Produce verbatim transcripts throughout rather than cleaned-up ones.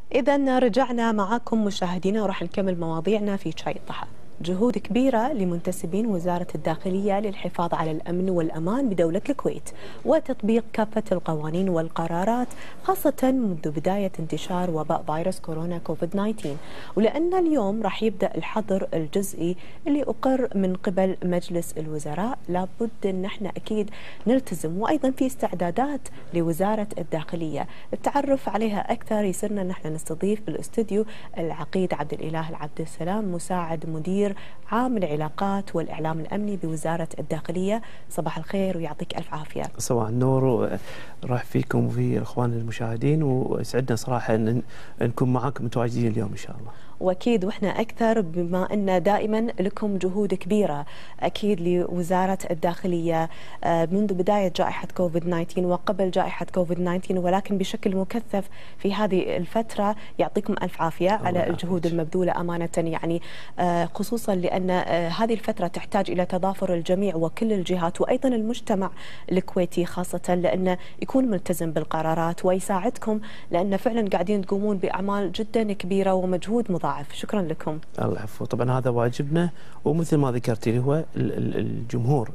إذا رجعنا معاكم مشاهدينا وراح نكمل مواضيعنا في شاي الضحى. جهود كبيرة لمنتسبين وزارة الداخلية للحفاظ على الأمن والأمان بدولة الكويت وتطبيق كافة القوانين والقرارات، خاصة منذ بداية انتشار وباء فيروس كورونا كوفيد تسعة عشر. ولأن اليوم راح يبدأ الحظر الجزئي اللي أقر من قبل مجلس الوزراء، لابد أن احنا أكيد نلتزم، وأيضا في استعدادات لوزارة الداخلية. التعرف عليها أكثر يسرنا أن احنا نستضيف بالاستوديو العقيد عبد الإله العبد السلام، مساعد مدير عام العلاقات والإعلام الأمني بوزارة الداخلية. صباح الخير ويعطيك ألف عافية. صباح النور، راح فيكم وفي الإخوان المشاهدين، وسعدنا صراحة أن نكون معاكم متواجدين اليوم إن شاء الله. واكيد واحنا اكثر بما ان دائما لكم جهود كبيره اكيد لوزاره الداخليه منذ بدايه جائحه كوفيد تسعة عشر وقبل جائحه كوفيد تسعة عشر، ولكن بشكل مكثف في هذه الفتره. يعطيكم الف عافيه على الجهود المبذوله امانه، يعني خصوصا لان هذه الفتره تحتاج الى تضافر الجميع وكل الجهات، وايضا المجتمع الكويتي خاصه، لانه يكون ملتزم بالقرارات ويساعدكم، لان فعلا قاعدين تقومون باعمال جدا كبيره ومجهود مضاعف. شكرا لكم. الله يعفو، طبعا هذا واجبنا، ومثل ما ذكرتي لي هو الجمهور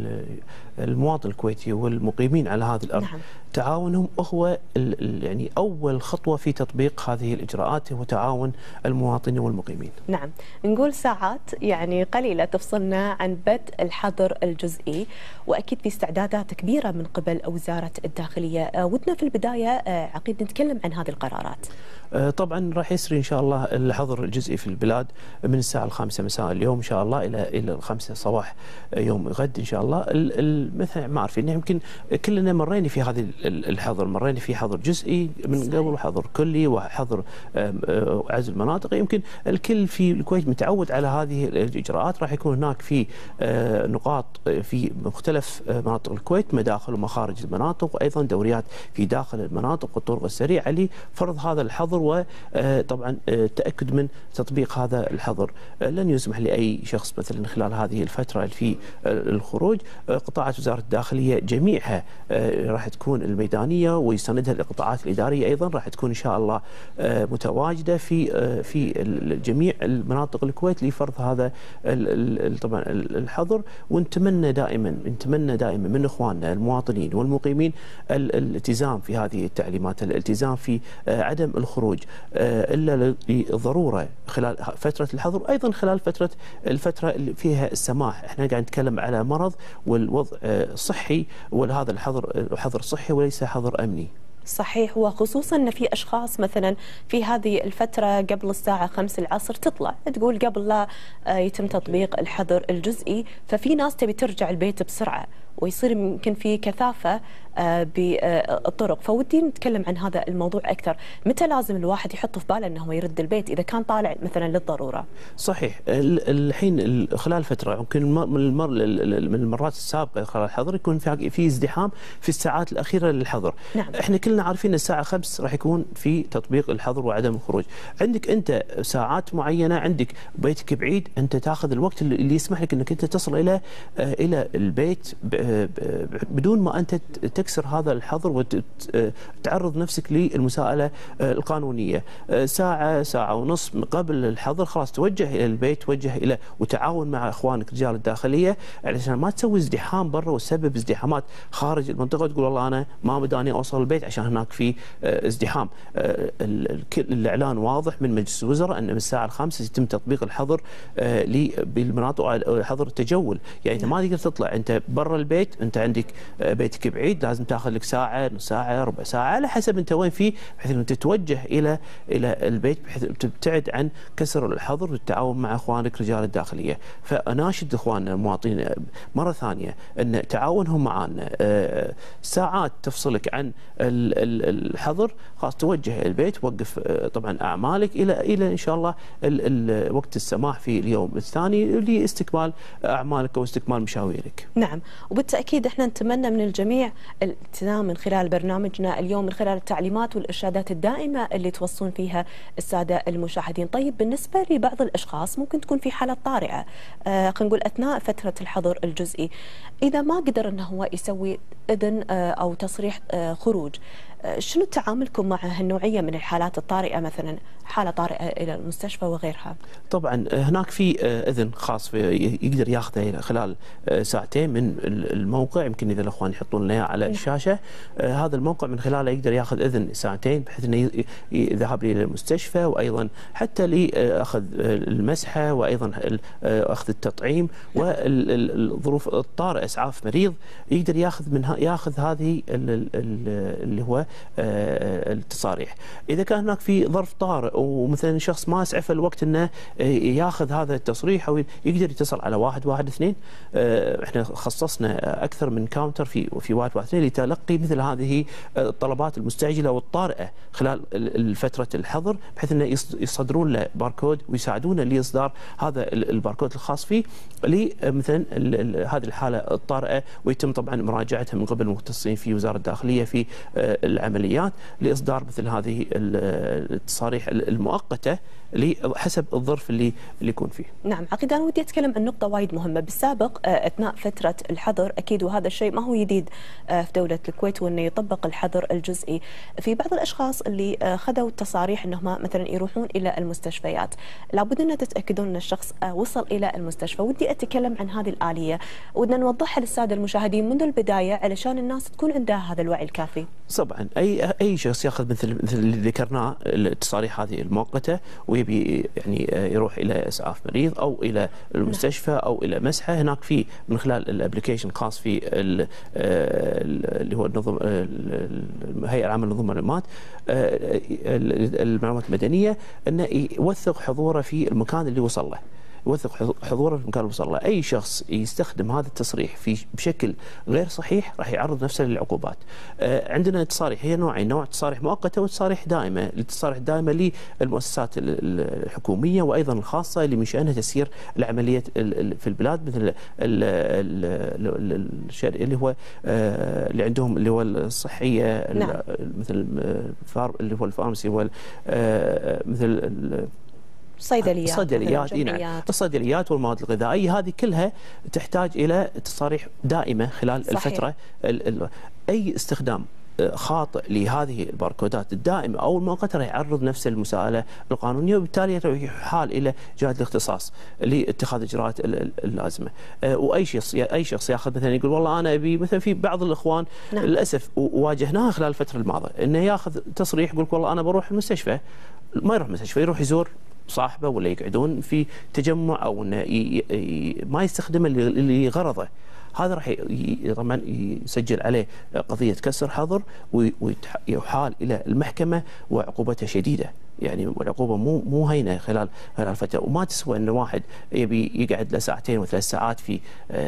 المواطن الكويتي والمقيمين على هذه الارض. نعم. تعاونهم هو يعني اول خطوه في تطبيق هذه الاجراءات، هو تعاون المواطنين والمقيمين. نعم، نقول ساعات يعني قليله تفصلنا عن بدء الحظر الجزئي، واكيد في استعدادات كبيره من قبل وزاره الداخليه. ودنا في البدايه عقيد نتكلم عن هذه القرارات. طبعا راح يسري ان شاء الله الحظر الجزئي في البلاد من الساعه الخامسه مساء اليوم ان شاء الله الى الى الخامسه صباح يوم غد ان شاء الله. مثل ما عارفين يمكن كلنا مرينا في هذه الحظر، مرينا في حظر جزئي من قبل وحظر كلي وحظر عزل مناطق. يمكن الكل في الكويت متعود على هذه الاجراءات. راح يكون هناك في نقاط في مختلف مناطق الكويت، مداخل ومخارج المناطق، وايضا دوريات في داخل المناطق والطرق السريعه لفرض هذا الحظر، وطبعا التاكد من تطبيق هذا الحظر. لن يسمح لاي شخص مثلا خلال هذه الفتره في الخروج. قطاعات وزاره الداخليه جميعها راح تكون الميدانيه ويساندها القطاعات الاداريه، ايضا راح تكون ان شاء الله متواجده في في جميع المناطق الكويت لفرض هذا طبعا الحظر. ونتمنى دائما نتمنى دائما من اخواننا المواطنين والمقيمين الالتزام في هذه التعليمات، الالتزام في عدم الخروج الا لضروره خلال فتره الحظر، ايضا خلال فتره الفتره اللي فيها السماح. احنا قاعد نتكلم على مرض والوضع صحي، وهذا الحظر حظر صحي وليس حظر امني. صحيح، وخصوصا ان في اشخاص مثلا في هذه الفتره قبل الساعه خمسة العصر تطلع تقول قبل لا يتم تطبيق الحظر الجزئي، ففي ناس تبي ترجع البيت بسرعه ويصير يمكن في كثافه بالطرق. فودي نتكلم عن هذا الموضوع اكثر. متى لازم الواحد يحط في باله انه يرد البيت اذا كان طالع مثلا للضروره؟ صحيح، الحين خلال فتره يمكن من المرات السابقه خلال الحظر يكون في في ازدحام في الساعات الاخيره للحظر. نعم. احنا كلنا عارفين الساعه خمسة راح يكون في تطبيق الحظر وعدم الخروج. عندك انت ساعات معينه، عندك بيتك بعيد، انت تاخذ الوقت اللي يسمح لك انك انت تصل الى الى البيت بدون ما انت تكسر هذا الحظر وتعرض نفسك للمساءله القانونيه. ساعه ساعه ونص قبل الحظر خلاص توجه الى البيت، توجه الى وتعاون مع اخوانك رجال الداخليه علشان ما تسوي ازدحام برا وتسبب ازدحامات خارج المنطقه وتقول والله انا ما بداني اوصل البيت عشان هناك في ازدحام. الاعلان واضح من مجلس الوزراء ان من الساعه الخامسه يتم تطبيق الحظر بالمناطق، حظر التجول. يعني انت ما تقدر تطلع انت برا البيت، انت عندك بيتك بعيد، لازم تاخذ لك ساعه، نص ساعه، ربع ساعه على حسب انت وين فيه، بحيث انك تتوجه الى الى البيت بحيث تبتعد عن كسر الحظر والتعاون مع اخوانك رجال الداخليه. فاناشد اخواننا المواطنين مره ثانيه ان تعاونهم معنا. ساعات تفصلك عن الحظر خلاص توجه الى البيت، وقف طبعا اعمالك الى الى ان شاء الله وقت السماح في اليوم الثاني لاستكمال اعمالك واستكمال مشاويرك. نعم، وبالتاكيد احنا نتمنى من الجميع الالتزام من خلال برنامجنا اليوم، من خلال التعليمات والارشادات الدائمه اللي توصون فيها الساده المشاهدين. طيب بالنسبه لبعض الاشخاص ممكن تكون في حاله طارئه، آه خلينا نقول اثناء فتره الحظر الجزئي، اذا ما قدر انه هو يسوي اذن آه او تصريح آه خروج، شنو تعاملكم مع هالنوعية من الحالات الطارئة، مثلا حالة طارئة إلى المستشفى وغيرها؟ طبعا هناك في إذن خاص يقدر ياخذه خلال ساعتين من الموقع. يمكن إذا الأخوان يحطون لنا على الشاشة هذا الموقع، من خلاله يقدر ياخذ إذن ساعتين بحيث أنه يذهب إلى المستشفى، وأيضا حتى لأخذ المسحة، وأيضا أخذ التطعيم والظروف الطارئة، إسعاف مريض يقدر ياخذ منها ياخذ هذه اللي هو التصاريح. إذا كان هناك في ظرف طارئ ومثلا شخص ما اسعف الوقت انه ياخذ هذا التصريح او يقدر يتصل على واحد واحد اثنين، احنا خصصنا اكثر من كاونتر في في واحد واحد اثنين لتلقي مثل هذه الطلبات المستعجله والطارئه خلال فتره الحظر، بحيث انه يصدرون له باركود ويساعدونه لاصدار هذا الباركود الخاص فيه لمثلا هذه الحاله الطارئه، ويتم طبعا مراجعتها من قبل المختصين في وزاره الداخليه في العمليات لاصدار مثل هذه التصاريح المؤقته حسب الظرف اللي اللي يكون فيه. نعم عقيد، انا ودي اتكلم عن نقطه وايد مهمه. بالسابق اثناء فتره الحظر اكيد، وهذا الشيء ما هو جديد في دوله الكويت، وانه يطبق الحظر الجزئي. في بعض الاشخاص اللي خذوا التصاريح انهم مثلا يروحون الى المستشفيات، لابد ان تتاكدون ان الشخص وصل الى المستشفى. ودي اتكلم عن هذه الاليه، ودنا نوضحها للساده المشاهدين منذ البدايه علشان الناس تكون عندها هذا الوعي الكافي. طبعا اي اي شخص ياخذ مثل مثل اللي ذكرناه التصاريح هذه المؤقته ويبي يعني يروح الى اسعاف مريض او الى المستشفى او الى مسحه، هناك في من خلال الابلكيشن خاص في اللي هو النظم الهيئه العامه لنظم المعلومات المعلومات المدنيه، انه يوثق حضوره في المكان اللي وصل له. يوثق حضوره في المكان اللي وصل له. اي شخص يستخدم هذا التصريح في بشكل غير صحيح راح يعرض نفسه للعقوبات. آه عندنا تصاريح هي نوعين، نوع تصاريح مؤقته وتصاريح دائمه. التصاريح الدائمه للمؤسسات الحكوميه وايضا الخاصه اللي من شانها تسيير العمليات في البلاد، مثل اللي هو آه اللي عندهم اللي هو الصحيه، نعم. مثل اللي هو الفارماسي، هو آه مثل الصيدليات الصيدليات نعم الصيدليات والمواد الغذائيه، هذه كلها تحتاج الى تصاريح دائمه خلال صحيح. الفتره ال ال اي استخدام خاطئ لهذه الباركودات الدائمه او المؤقته راح يعرض نفسه للمساءله القانونيه، وبالتالي يحال الى جهه الاختصاص لاتخاذ الاجراءات اللازمه. واي شخص اي شخص ياخذ مثلا يقول والله انا ابي مثلا، في بعض الاخوان نعم. للاسف واجهناها خلال الفتره الماضيه انه ياخذ تصريح يقول والله انا بروح المستشفى، ما يروح المستشفى، يروح يزور صاحبه ولا يقعدون في تجمع او انه ما يستخدمه لغرضه. هذا راح طبعا يسجل عليه قضيه كسر حظر ويحال الى المحكمه، وعقوبتها شديده، يعني العقوبه مو مو هينه خلال خلال الفتره. وما تسوى ان واحد يبي يقعد له ساعتين وثلاث ساعات في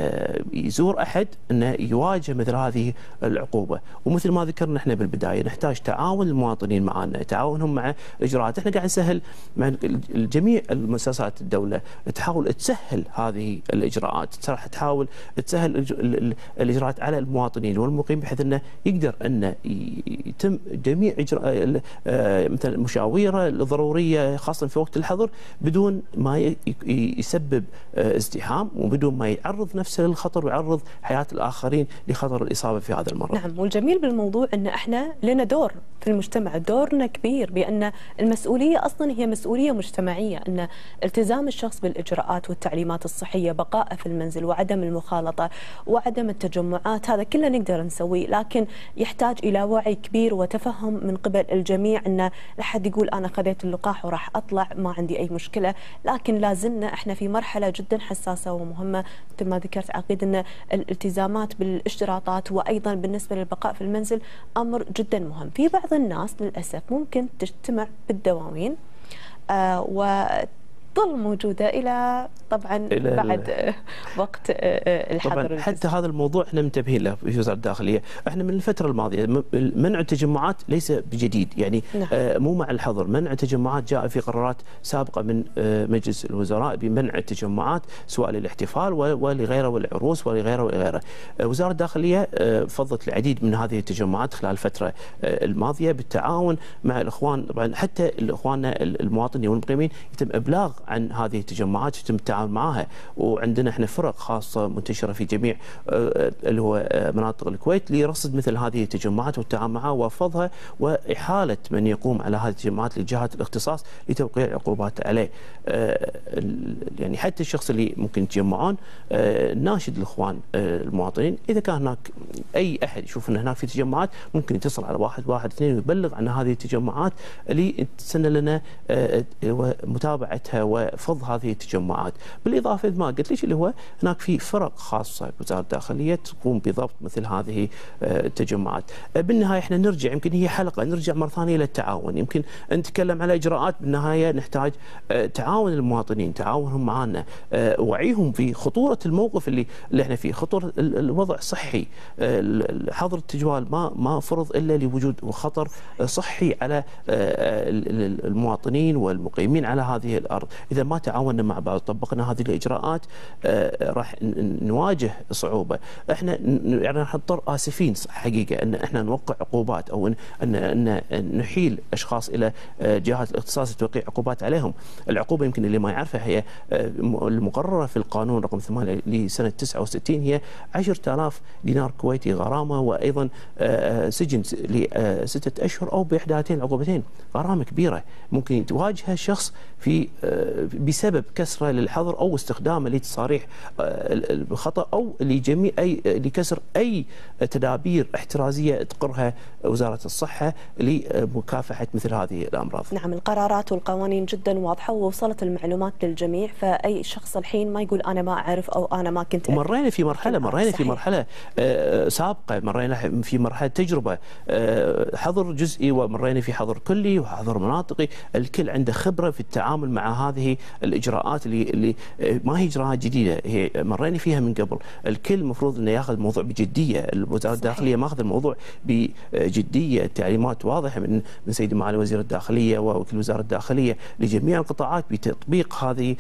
يزور احد انه يواجه مثل هذه العقوبه. ومثل ما ذكرنا احنا بالبدايه نحتاج تعاون المواطنين معنا، تعاونهم مع الاجراءات. احنا قاعد نسهل مع جميع المؤسسات الدوله تحاول تسهل هذه الاجراءات، تحاول تسهل الاجراءات على المواطنين والمقيم، بحيث انه يقدر انه يتم جميع اجراء مثل المشاوير الضروريه خاصه في وقت الحظر بدون ما يسبب ازدحام، وبدون ما يعرض نفسه للخطر ويعرض حياه الاخرين لخطر الاصابه في هذا المرض. نعم، والجميل بالموضوع ان احنا لنا دور في المجتمع، دورنا كبير، بان المسؤوليه اصلا هي مسؤوليه مجتمعيه، ان التزام الشخص بالاجراءات والتعليمات الصحيه، بقائه في المنزل وعدم المخالطه وعدم التجمعات، هذا كله نقدر نسويه، لكن يحتاج الى وعي كبير وتفهم من قبل الجميع، ان لا حد يقول انا خذيت اللقاح وراح اطلع ما عندي اي مشكله. لكن لازلنا احنا في مرحله جدا حساسه ومهمه، مثل ما ذكرت عقيد، ان الالتزامات بالاشتراطات وايضا بالنسبه للبقاء في المنزل امر جدا مهم. في بعض الناس للاسف ممكن تجتمع بالدواوين آه و تظل موجودة إلى طبعا إلى بعد وقت الحظر. طبعا حتى هذا الموضوع احنا منتبهين له في وزارة الداخلية. احنا من الفترة الماضية منع التجمعات ليس بجديد، يعني نعم. آه مو مع الحظر، منع التجمعات جاء في قرارات سابقة من آه مجلس الوزراء بمنع التجمعات سواء للاحتفال ولغيره والعروس ولغيره ولغيره. آه وزارة الداخلية آه فضت العديد من هذه التجمعات خلال الفترة آه الماضية بالتعاون مع الإخوان. طبعا حتى الإخواننا المواطنين والمقيمين يتم إبلاغ عن هذه التجمعات يتم التعامل معها. وعندنا احنا فرق خاصه منتشره في جميع اللي هو مناطق الكويت لرصد مثل هذه التجمعات والتعامل معها وفضها واحاله من يقوم على هذه التجمعات لجهات الاختصاص لتوقيع العقوبات عليه. يعني حتى الشخص اللي ممكن يتجمعون ناشد الاخوان المواطنين اذا كان هناك اي احد يشوف ان هناك في تجمعات ممكن يتصل على واحد واحد اثنين ويبلغ عن هذه التجمعات اللي تسنى لنا متابعتها وفض هذه التجمعات. بالاضافه ما قلت ليش اللي هو هناك في فرق خاصه بوزاره الداخليه تقوم بضبط مثل هذه التجمعات. بالنهايه احنا نرجع يمكن هي حلقه نرجع مره ثانيه للتعاون، يمكن نتكلم على اجراءات بالنهايه نحتاج تعاون المواطنين، تعاونهم معنا، وعيهم في خطوره الموقف اللي اللي احنا فيه، خطوره الوضع صحي، حظر التجوال ما ما فرض الا لوجود خطر صحي على المواطنين والمقيمين على هذه الارض. اذا ما تعاوننا مع بعض طبقنا هذه الاجراءات راح نواجه صعوبه. احنا يعني راح نضطر اسفين حقيقه ان احنا نوقع عقوبات او ان ان نحيل اشخاص الى جهات الاختصاص لتوقيع عقوبات عليهم. العقوبه يمكن اللي ما يعرفها هي المقرره في القانون رقم ثمانية لسنه تسعة وستين هي عشرة آلاف دينار كويتي غرامه، وايضا سجن لستة اشهر او باحداثين عقوبتين. غرامه كبيره ممكن تواجهها الشخص في بسبب كسره للحظر او استخدامه لتصاريح الخطا او لجميع اي لكسر اي تدابير احترازيه تقرها وزاره الصحه لمكافحه مثل هذه الامراض. نعم، القرارات والقوانين جدا واضحه ووصلت المعلومات للجميع، فاي شخص الحين ما يقول انا ما اعرف او انا ما كنت. مرينا في مرحله مرينا في مرحله سابقه، مرينا في مرحله تجربه حظر جزئي ومرينا في حظر كلي وحظر مناطقي، الكل عنده خبره في التعامل مع هذه الاجراءات اللي اللي ما هي اجراءات جديده، هي مرينا فيها من قبل. الكل المفروض انه ياخذ الموضوع بجديه، وزاره الداخليه ماخذ الموضوع بجديه، التعليمات واضحه من من سيد معالي وزير الداخليه ووكيل وزاره الداخليه لجميع القطاعات بتطبيق هذه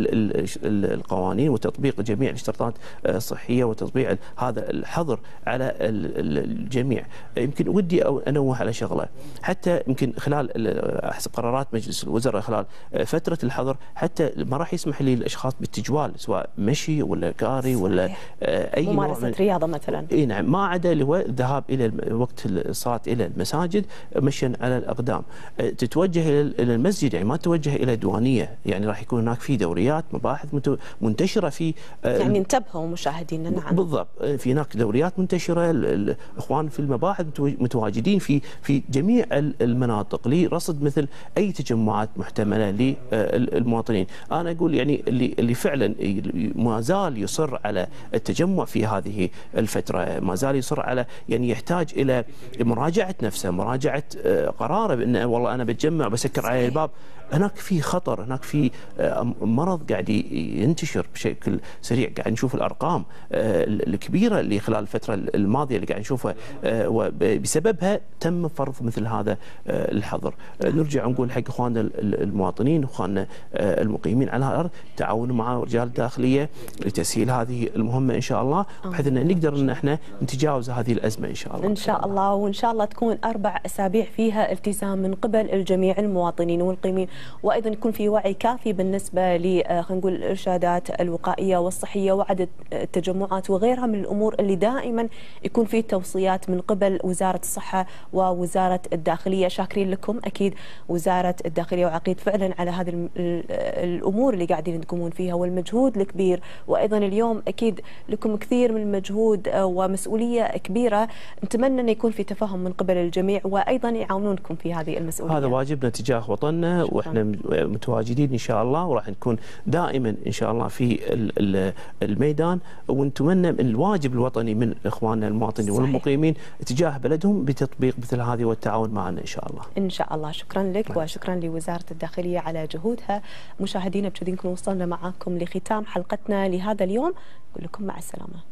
القوانين وتطبيق جميع الاشتراطات الصحيه وتطبيق هذا الحظر على الجميع. يمكن ودي انوه على شغله، حتى يمكن خلال حسب قرارات مجلس الوزراء خلال فتره الحظر حتى ما راح يسمح للاشخاص بالتجوال سواء مشي ولا كاري ولا اي ممارسه رياضه مثلا. اي نعم، ما عدا اللي هو الذهاب الى وقت الصلاه الى المساجد مشيا على الاقدام. تتوجه الى المسجد يعني ما تتوجه الى ديوانيه، يعني راح يكون هناك في دوريات مباحث منتشره في يعني انتبهوا مشاهدينا. نعم بالضبط، في هناك دوريات منتشره، الاخوان في المباحث متواجدين في في جميع المناطق لرصد مثل اي تجمعات محتمله للمواطنين. انا اقول يعني اللي اللي فعلا ما زال يصر على التجمع في هذه الفتره، ما زال يصر على يعني يحتاج الى مراجعه نفسه، مراجعه قراره بانه والله انا بتجمع بسكر عليه الباب. هناك في خطر، هناك في مرض قاعد ينتشر بشكل سريع، قاعد نشوف الارقام الكبيره اللي خلال الفتره الماضيه اللي قاعد نشوفها وبسببها تم فرض مثل هذا الحظر. نرجع نقول حق اخواننا المواطنين واخواننا المقيمين على الارض تعاونوا مع رجال الداخليه لتسهيل هذه المهمه ان شاء الله، بحيث ان نقدر ان احنا نتجاوز هذه الازمه ان شاء الله. ان شاء الله، وان شاء الله تكون اربع اسابيع فيها التزام من قبل الجميع المواطنين والمقيمين، وايضا يكون في وعي كافي بالنسبه ل خلينا نقول الارشادات الوقائيه والصحيه وعدد التجمعات وغيرها من الامور اللي دائما يكون في توصيات من قبل وزاره الصحه ووزاره الداخليه. شاكرين لكم اكيد وزاره الداخليه وعقيد فعلا على هذه الامور اللي قاعدين تقومون فيها والمجهود الكبير، وايضا اليوم اكيد لكم كثير من المجهود ومسؤوليه كبيره، نتمنى انه يكون في تفاهم من قبل الجميع وايضا يعاونونكم في هذه المسؤوليه. هذا واجبنا تجاه وطننا واحنا متواجدين ان شاء الله، وراح نكون دائما ان شاء الله في الميدان، ونتمنى من الواجب الوطني من اخواننا المواطنين والمقيمين تجاه بلدهم بتطبيق مثل هذه والتعاون معنا ان شاء الله. ان شاء الله. شكرا لك وشكرا لوزاره الداخليه على جهودها. مشاهدينا بكذا نكون وصلنا معاكم لختام حلقتنا لهذا اليوم، نقول لكم مع السلامه.